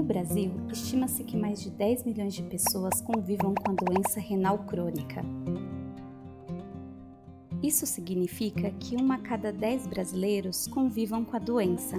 Brasil, estima-se que mais de 10 milhões de pessoas convivam com a doença renal crônica. Isso significa que 1 a cada 10 brasileiros convivam com a doença.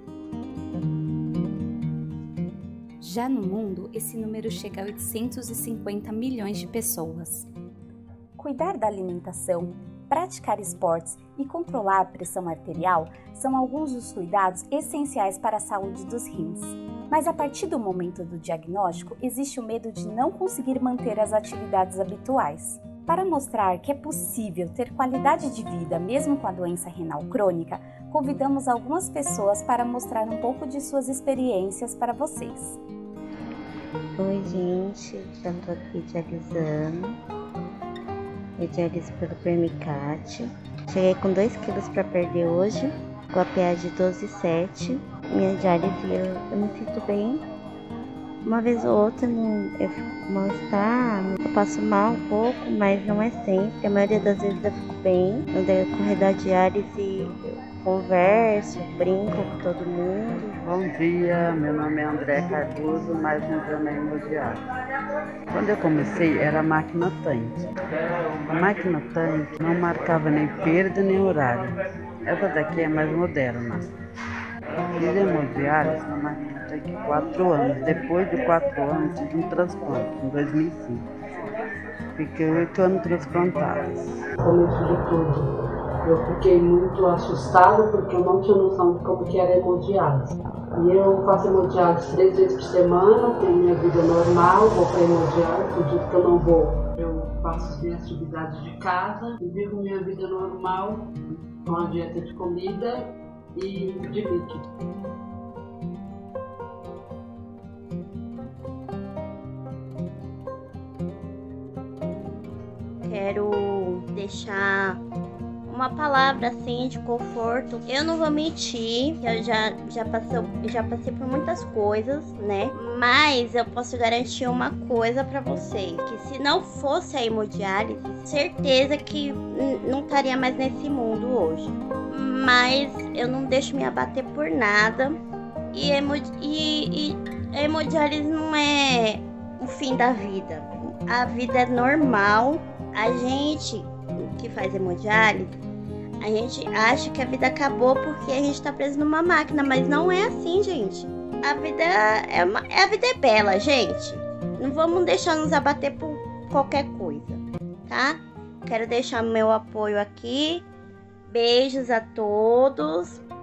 Já no mundo, esse número chega a 850 milhões de pessoas. Cuidar da alimentação, praticar esportes e controlar a pressão arterial são alguns dos cuidados essenciais para a saúde dos rins. Mas a partir do momento do diagnóstico, existe o medo de não conseguir manter as atividades habituais. Para mostrar que é possível ter qualidade de vida mesmo com a doença renal crônica, convidamos algumas pessoas para mostrar um pouco de suas experiências para vocês. Oi gente, já tô aqui dialisando. Eu dialiso pelo Permicat. Cheguei com 2 quilos para perder hoje, com a PA de 12,7. Minha diálise eu me sinto bem. Uma vez ou outra eu fico com mal-estar, eu passo mal um pouco, mas não é sempre. A maioria das vezes eu fico bem. No decorrer da diálise eu converso, brinco com todo mundo. Bom dia, meu nome é André Cardoso, mais um exame hemodiálise. Quando eu comecei era a máquina tanque. A máquina tanque não marcava nem perda nem horário. Essa daqui é mais moderna. Fiz hemodiálise na máquina tanque 4 anos. Depois de 4 anos tive um transplante, em 2005. Fiquei 8 anos transplantadas. Começo de tudo. Eu fiquei muito assustada porque eu não tinha noção de como que era a hemodiálise. E eu faço hemodiálise 3 vezes por semana, tenho minha vida normal, vou para hemodiálise, o dia que eu não vou, eu faço as minhas atividades de casa, vivo minha vida normal, com a dieta de comida e de líquido. Quero deixar uma palavra assim de conforto. Eu não vou mentir, eu já passei por muitas coisas, né? Mas eu posso garantir uma coisa pra vocês, que se não fosse a hemodiálise, certeza que não estaria mais nesse mundo hoje. Mas eu não deixo me abater por nada. E a hemodiálise não é o fim da vida. A vida é normal. A gente que faz hemodiálise, a gente acha que a vida acabou porque a gente tá preso numa máquina, mas não é assim, gente. A vida é bela, gente. Não vamos deixar nos abater por qualquer coisa, tá? Quero deixar meu apoio aqui. Beijos a todos.